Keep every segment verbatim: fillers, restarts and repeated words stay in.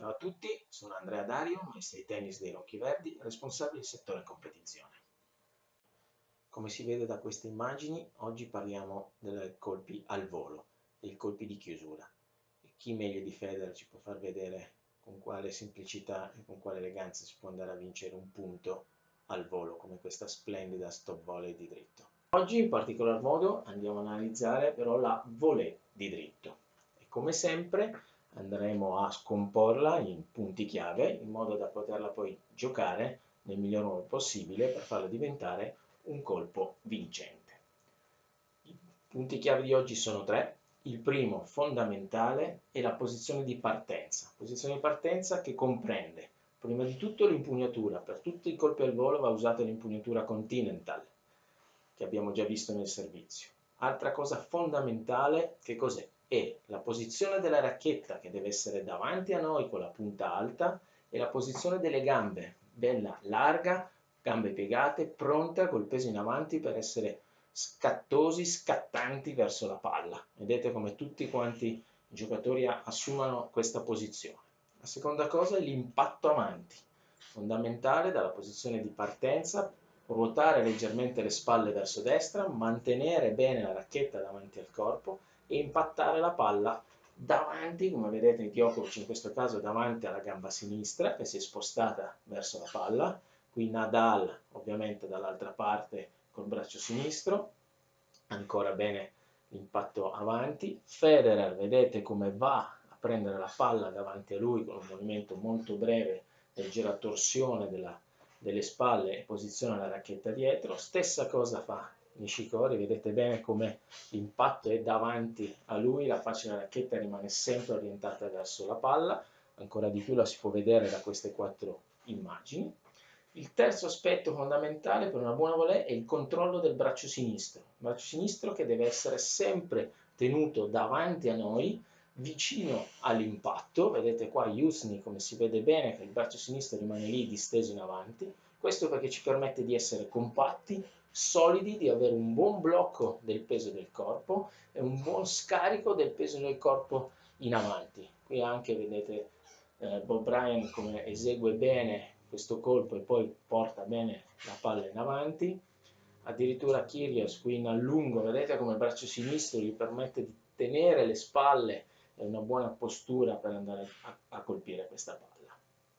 Ciao a tutti, sono Andrea Dario, maestro di tennis dei Rocchi Verdi, responsabile settore competizione. Come si vede da queste immagini, oggi parliamo dei colpi al volo, dei colpi di chiusura. E chi meglio di Federer ci può far vedere con quale semplicità e con quale eleganza si può andare a vincere un punto al volo, come questa splendida stop volley di dritto. Oggi in particolar modo andiamo a analizzare però la volée di dritto. E come sempre andremo a scomporla in punti chiave in modo da poterla poi giocare nel miglior modo possibile per farla diventare un colpo vincente. I punti chiave di oggi sono tre. Il primo, fondamentale, è la posizione di partenza. Posizione di partenza che comprende prima di tutto l'impugnatura. Per tutti i colpi al volo va usata l'impugnatura continental, che abbiamo già visto nel servizio. Altra cosa fondamentale, che cos'è? È la posizione della racchetta che deve essere davanti a noi con la punta alta e la posizione delle gambe, bella larga, gambe piegate, pronta col peso in avanti per essere scattosi, scattanti verso la palla. Vedete come tutti quanti i giocatori assumano questa posizione. La seconda cosa è l'impatto avanti, fondamentale dalla posizione di partenza, ruotare leggermente le spalle verso destra, mantenere bene la racchetta davanti al corpo e impattare la palla davanti, come vedete in Djokovic in questo caso davanti alla gamba sinistra che si è spostata verso la palla, qui Nadal ovviamente dall'altra parte col braccio sinistro, ancora bene l'impatto avanti, Federer vedete come va a prendere la palla davanti a lui con un movimento molto breve, leggera torsione della, delle spalle e posiziona la racchetta dietro, stessa cosa fa Nishikori, vedete bene come l'impatto è davanti a lui, la faccia della racchetta rimane sempre orientata verso la palla, ancora di più la si può vedere da queste quattro immagini. Il terzo aspetto fondamentale per una buona volée è il controllo del braccio sinistro, il braccio sinistro che deve essere sempre tenuto davanti a noi, vicino all'impatto, vedete qua Jusni come si vede bene che il braccio sinistro rimane lì disteso in avanti, questo perché ci permette di essere compatti, solidi, di avere un buon blocco del peso del corpo e un buon scarico del peso del corpo in avanti. Qui anche vedete eh, Bob Bryan come esegue bene questo colpo e poi porta bene la palla in avanti, addirittura Kyrgios qui in allungo, vedete come il braccio sinistro gli permette di tenere le spalle e una buona postura per andare a, a colpire questa palla.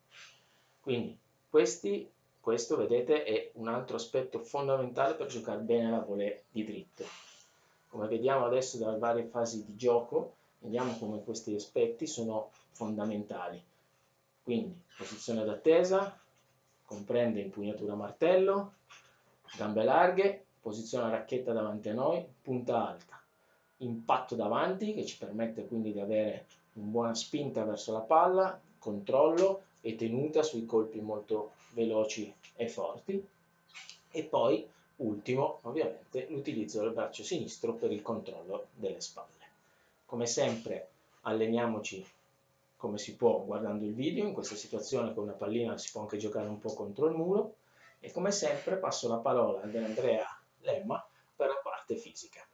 Quindi questi, questo vedete è un altro aspetto fondamentale per giocare bene la volée di dritto. Come vediamo adesso dalle varie fasi di gioco, vediamo come questi aspetti sono fondamentali. Quindi posizione d'attesa, comprende impugnatura martello, gambe larghe, posizione racchetta davanti a noi, punta alta, impatto davanti che ci permette quindi di avere una buona spinta verso la palla, controllo e tenuta sui colpi molto veloci e forti e poi ultimo ovviamente l'utilizzo del braccio sinistro per il controllo delle spalle. Come sempre alleniamoci come si può guardando il video, in questa situazione con una pallina si può anche giocare un po' contro il muro e come sempre passo la parola ad Andrea Lemma per la parte fisica.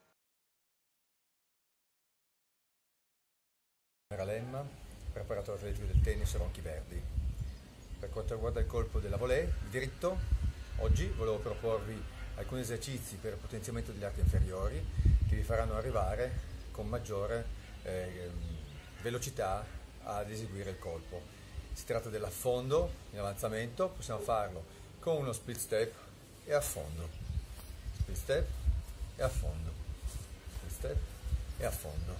Andrea Lemma, preparatore atletico del tennis Rocchi Verdi. Per quanto riguarda il colpo della volée, il diritto, oggi volevo proporvi alcuni esercizi per il potenziamento degli arti inferiori che vi faranno arrivare con maggiore eh, velocità ad eseguire il colpo. Si tratta dell'affondo in avanzamento, possiamo farlo con uno split step e affondo, split step e affondo, split step e affondo.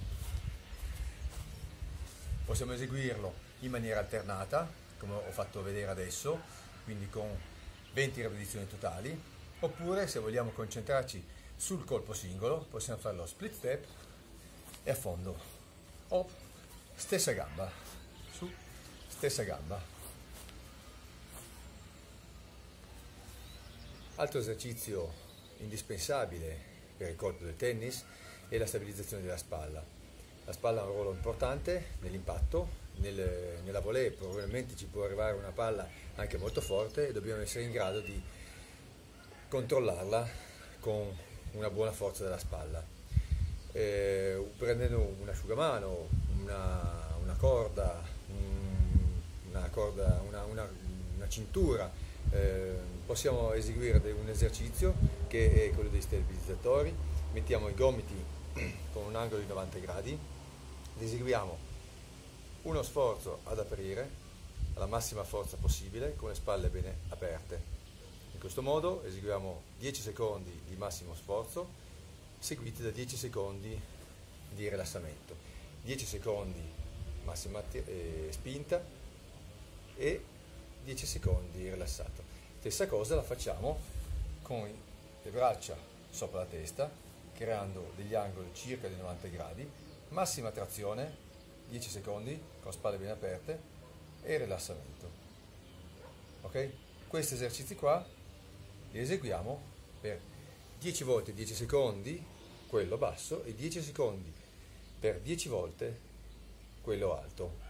Possiamo eseguirlo in maniera alternata, come ho fatto vedere adesso, quindi con venti ripetizioni totali, oppure se vogliamo concentrarci sul colpo singolo, possiamo farlo split step e affondo, o stessa gamba, su, stessa gamba. Altro esercizio indispensabile per il colpo del tennis è la stabilizzazione della spalla. La spalla ha un ruolo importante nell'impatto, nel, nella volée probabilmente ci può arrivare una palla anche molto forte e dobbiamo essere in grado di controllarla con una buona forza della spalla. Eh, prendendo un asciugamano, una, una corda, un una corda, una, una, una cintura, eh, possiamo eseguire un esercizio che è quello dei stabilizzatori. Mettiamo i gomiti con un angolo di novanta gradi, ed eseguiamo uno sforzo ad aprire alla massima forza possibile con le spalle bene aperte. In questo modo eseguiamo dieci secondi di massimo sforzo seguiti da dieci secondi di rilassamento, dieci secondi massima eh, spinta e dieci secondi rilassato. Stessa cosa la facciamo con le braccia sopra la testa, creando degli angoli circa di novanta gradi, massima trazione, dieci secondi con spalle ben aperte e rilassamento. Ok? Questi esercizi qua li eseguiamo per dieci volte dieci secondi quello basso e dieci secondi per dieci volte quello alto.